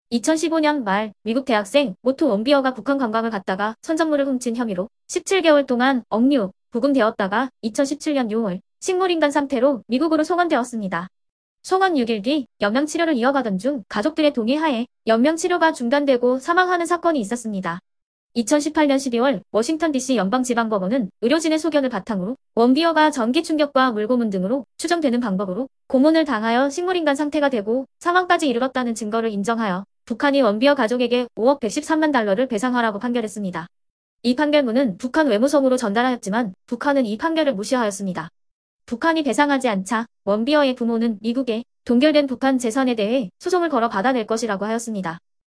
2015년 말 미국 대학생 모토 원비어가 북한 관광을 갔다가 선전물을 훔친 혐의로 17개월 동안 억류, 구금되었다가 2017년 6월 식물인간 상태로 미국으로 송환되었습니다. 송환 6일 뒤 연명치료를 이어가던 중 가족들의 동의하에 연명치료가 중단되고 사망하는 사건이 있었습니다. 2018년 12월 워싱턴 DC 연방지방법원은 의료진의 소견을 바탕으로 원비어가 전기 충격과 물고문 등으로 추정되는 방법으로 고문을 당하여 식물인간 상태가 되고 사망까지 이르렀다는 증거를 인정하여 북한이 원비어 가족에게 5억 113만 달러를 배상하라고 판결했습니다. 이 판결문은 북한 외무성으로 전달하였지만 북한은 이 판결을 무시하였습니다. 북한이 배상하지 않자 원비어의 부모는 미국에 동결된 북한 재산에 대해 소송을 걸어 받아낼 것이라고 하였습니다.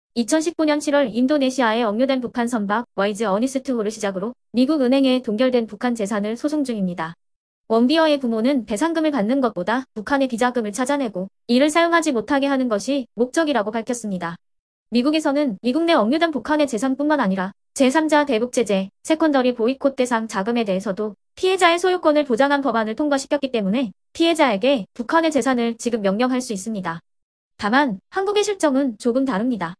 2019년 7월 인도네시아에 억류된 북한 선박 와이즈 어니스트호를 시작으로 미국 은행에 동결된 북한 재산을 소송 중입니다. 원비어의 부모는 배상금을 받는 것보다 북한의 비자금을 찾아내고 이를 사용하지 못하게 하는 것이 목적이라고 밝혔습니다. 미국에서는 미국 내 억류된 북한의 재산뿐만 아니라 제3자 대북제재, 세컨더리 보이콧 대상 자금에 대해서도 피해자의 소유권을 보장한 법안을 통과시켰기 때문에 피해자에게 북한의 재산을 지급 명령할 수 있습니다. 다만 한국의 실정은 조금 다릅니다.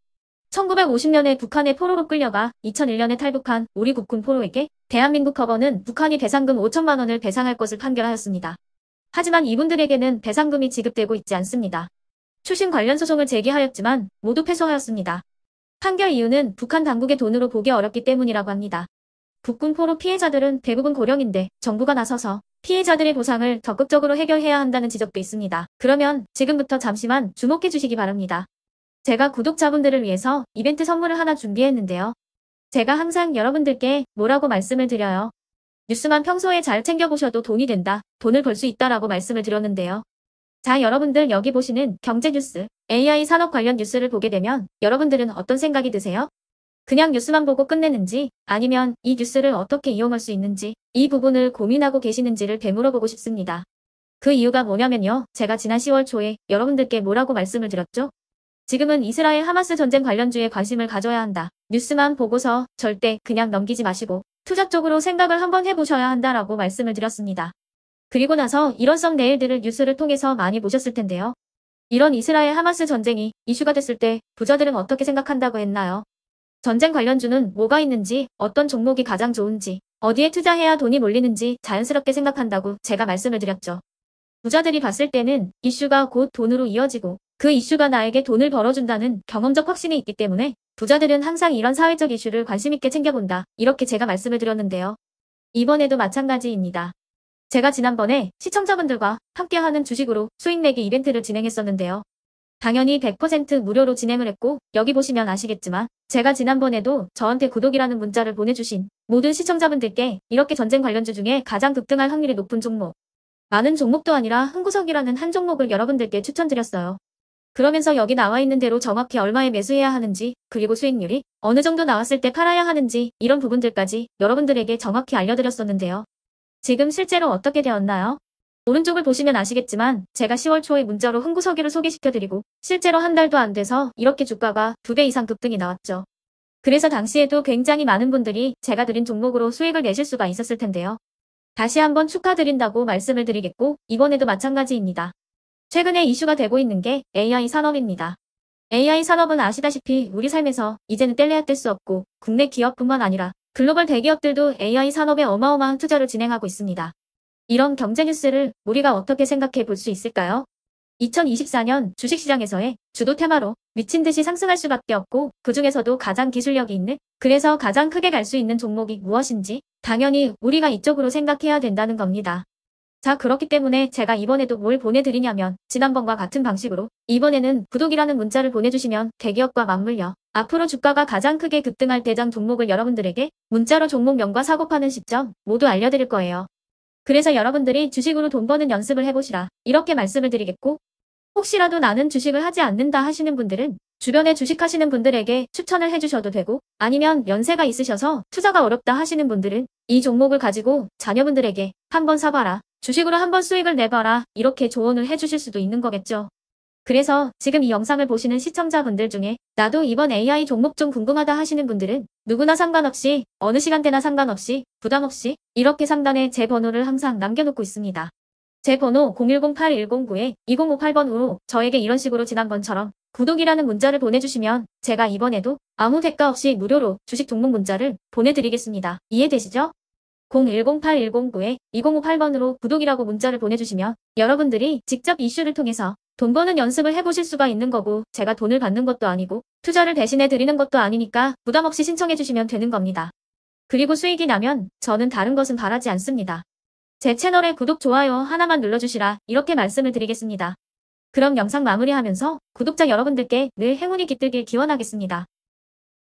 1950년에 북한의 포로로 끌려가 2001년에 탈북한 우리 국군 포로에게 대한민국 법원은 북한이 배상금 5천만 원을 배상할 것을 판결하였습니다. 하지만 이분들에게는 배상금이 지급되고 있지 않습니다. 추심 관련 소송을 제기하였지만 모두 패소하였습니다. 판결 이유는 북한 당국의 돈으로 보기 어렵기 때문이라고 합니다. 국군 포로 피해자들은 대부분 고령인데 정부가 나서서 피해자들의 보상을 적극적으로 해결해야 한다는 지적도 있습니다. 그러면 지금부터 잠시만 주목해 주시기 바랍니다. 제가 구독자분들을 위해서 이벤트 선물을 하나 준비했는데요. 제가 항상 여러분들께 뭐라고 말씀을 드려요. 뉴스만 평소에 잘 챙겨보셔도 돈이 된다, 돈을 벌 수 있다라고 말씀을 드렸는데요. 자, 여러분들 여기 보시는 경제뉴스, AI 산업 관련 뉴스를 보게 되면 여러분들은 어떤 생각이 드세요? 그냥 뉴스만 보고 끝내는지 아니면 이 뉴스를 어떻게 이용할 수 있는지 이 부분을 고민하고 계시는지를 되물어보고 싶습니다. 그 이유가 뭐냐면요. 제가 지난 10월 초에 여러분들께 뭐라고 말씀을 드렸죠? 지금은 이스라엘 하마스 전쟁 관련주에 관심을 가져야 한다. 뉴스만 보고서 절대 그냥 넘기지 마시고 투자적으로 생각을 한번 해보셔야 한다라고 말씀을 드렸습니다. 그리고 나서 일원성 내일들을 뉴스를 통해서 많이 보셨을 텐데요. 이런 이스라엘 하마스 전쟁이 이슈가 됐을 때 부자들은 어떻게 생각한다고 했나요? 전쟁 관련주는 뭐가 있는지, 어떤 종목이 가장 좋은지, 어디에 투자해야 돈이 몰리는지 자연스럽게 생각한다고 제가 말씀을 드렸죠. 부자들이 봤을 때는 이슈가 곧 돈으로 이어지고 그 이슈가 나에게 돈을 벌어준다는 경험적 확신이 있기 때문에 부자들은 항상 이런 사회적 이슈를 관심있게 챙겨본다. 이렇게 제가 말씀을 드렸는데요. 이번에도 마찬가지입니다. 제가 지난번에 시청자분들과 함께하는 주식으로 수익 내기 이벤트를 진행했었는데요. 당연히 100% 무료로 진행을 했고 여기 보시면 아시겠지만 제가 지난번에도 저한테 구독이라는 문자를 보내주신 모든 시청자분들께 이렇게 전쟁 관련주 중에 가장 급등할 확률이 높은 종목, 많은 종목도 아니라 흥구석이라는 한 종목을 여러분들께 추천드렸어요. 그러면서 여기 나와 있는 대로 정확히 얼마에 매수해야 하는지, 그리고 수익률이 어느 정도 나왔을 때 팔아야 하는지 이런 부분들까지 여러분들에게 정확히 알려드렸었는데요. 지금 실제로 어떻게 되었나요? 오른쪽을 보시면 아시겠지만 제가 10월 초에 문자로 흥구석이를 소개시켜드리고 실제로 한 달도 안 돼서 이렇게 주가가 2배 이상 급등이 나왔죠. 그래서 당시에도 굉장히 많은 분들이 제가 드린 종목으로 수익을 내실 수가 있었을 텐데요. 다시 한번 축하드린다고 말씀을 드리겠고 이번에도 마찬가지입니다. 최근에 이슈가 되고 있는 게 AI 산업입니다. AI 산업은 아시다시피 우리 삶에서 이제는 뗄래야 뗄 수 없고 국내 기업뿐만 아니라 글로벌 대기업들도 AI 산업에 어마어마한 투자를 진행하고 있습니다. 이런 경제 뉴스를 우리가 어떻게 생각해 볼 수 있을까요? 2024년 주식시장에서의 주도 테마로 미친 듯이 상승할 수밖에 없고 그 중에서도 가장 기술력이 있는, 그래서 가장 크게 갈 수 있는 종목이 무엇인지 당연히 우리가 이쪽으로 생각해야 된다는 겁니다. 자, 그렇기 때문에 제가 이번에도 뭘 보내드리냐면 지난번과 같은 방식으로 이번에는 구독이라는 문자를 보내주시면 대기업과 맞물려 앞으로 주가가 가장 크게 급등할 대장 종목을 여러분들에게 문자로 종목명과 사고 파는 시점 모두 알려드릴 거예요. 그래서 여러분들이 주식으로 돈 버는 연습을 해보시라 이렇게 말씀을 드리겠고, 혹시라도 나는 주식을 하지 않는다 하시는 분들은 주변에 주식하시는 분들에게 추천을 해주셔도 되고, 아니면 연세가 있으셔서 투자가 어렵다 하시는 분들은 이 종목을 가지고 자녀분들에게 한번 사봐라, 주식으로 한번 수익을 내봐라 이렇게 조언을 해주실 수도 있는 거겠죠. 그래서 지금 이 영상을 보시는 시청자분들 중에 나도 이번 AI 종목 좀 궁금하다 하시는 분들은 누구나 상관없이 어느 시간대나 상관없이 부담 없이 이렇게 상단에 제 번호를 항상 남겨놓고 있습니다. 제 번호 010-8109-2058번으로 저에게 이런 식으로 지난번처럼 구독이라는 문자를 보내주시면 제가 이번에도 아무 대가 없이 무료로 주식 종목 문자를 보내드리겠습니다. 이해되시죠? 010-8109-2058번으로 구독이라고 문자를 보내주시면 여러분들이 직접 이슈를 통해서 돈 버는 연습을 해보실 수가 있는 거고, 제가 돈을 받는 것도 아니고 투자를 대신해 드리는 것도 아니니까 부담 없이 신청해 주시면 되는 겁니다. 그리고 수익이 나면 저는 다른 것은 바라지 않습니다. 제 채널에 구독, 좋아요 하나만 눌러주시라, 이렇게 말씀을 드리겠습니다. 그럼 영상 마무리하면서 구독자 여러분들께 늘 행운이 깃들길 기원하겠습니다.